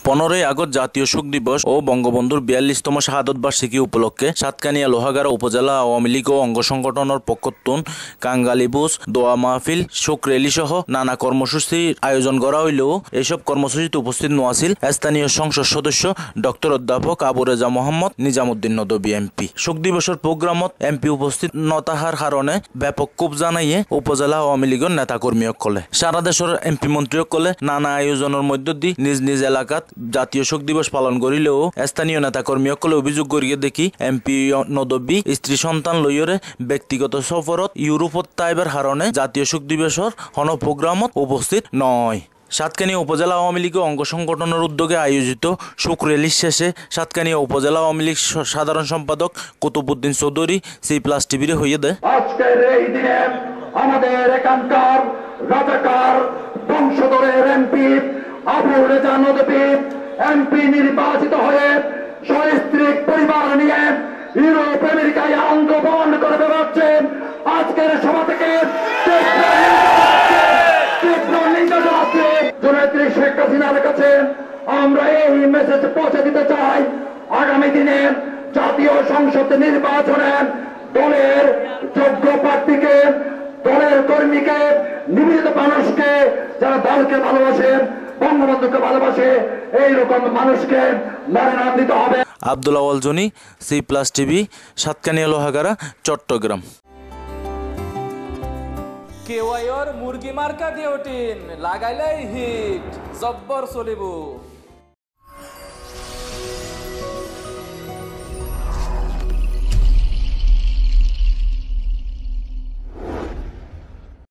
15ই August জাতীয় শোক দিবস ও বঙ্গবন্ধুর 42তম শাহাদত বার্ষিকী উপলক্ষে সাতকানিয়া লোহাগাড়া উপজেলা আওয়ামী লীগ ও অঙ্গ সংগঠনের পক্ষতুন কাঙ্গালিবুজ দোয়া মাহফিল শোক র্যালি সহ নানা কর্মসূচির আয়োজন করা হইলেও এসব কর্মসূচিতে উপস্থিত নোয়াছিল স্থানীয় সংসদ সদস্য ডক্টর অধ্যাপক আবু রেজা মোহাম্মদ নিজামুদ্দিন নদভী এমপি। শোক দিবসের প্রোগ্রামত এমপি উপস্থিত নতাহার কারণে ব্যাপক ক্ষোভ জানাইয়ে উপজেলা আওয়ামী লীগের নেতাকর্মীসকলে সারা দেশের এমপি মন্ত্রীসকলে নানা আয়োজনের মধ্য দিয়ে নিজ নিজ এলাকাত জাতীয় শোক দিবস পালন করিলেও স্থানীয় নেতাকর্মীসকলে অভিযোগ করিয়ে দেখি এমপি নদভী স্ত্রী সন্তান লইয়রে ব্যক্তিগত সফরত ইউরোপত তাইবার কারণে জাতীয় শোক দিবসের হন প্রোগ্রামত উপস্থিত নয়। সাতকানিয়া উপজেলা আওয়ামী লীগ অঙ্গ সংগঠনের উদ্যোগে আয়োজিত শোক র্যালির শেষে সাতকানিয়া উপজেলা আওয়ামী লীগ সাধারণ সম্পাদক কুতুবউদ্দিন চৌধুরী C+ টিভির হইয়ে দেয়, আজকের এই দিনে আমাদের এখানকার রাজাকার বংশধরের এমপি আবু রেজা নদভী এমপি নির্বাচিত হয়ে সস্ত্রীক পরিবার নিয়ে ইউরোপ আমেরিকায় আন্দোলন করে বেড়াচ্ছেন। আজকের সভা থেকে জননেত্রী শেখ হাসিনার কাছে আমরা এই মেসেজ পৌঁছে দিতে চাই, আগামী দিনে জাতীয় সংসদ নির্বাচনে দলের যোগ্য প্রার্থীকে, দলের কর্মীকে, নিবেদিত মানুষকে, যারা দলকে ভালোবাসে, বঙ্গবন্ধুকে ভালোবাসে, এইরকম মানুষকে মনোনয়ন দিতে হবে। Abdul Awal Joni, C+ TV, Satkania Lohagara, Chattogram. কেওয়াইর মুরগি মার্কা ডিওটিন লাগাইলেই হিট জব্বর চলিব।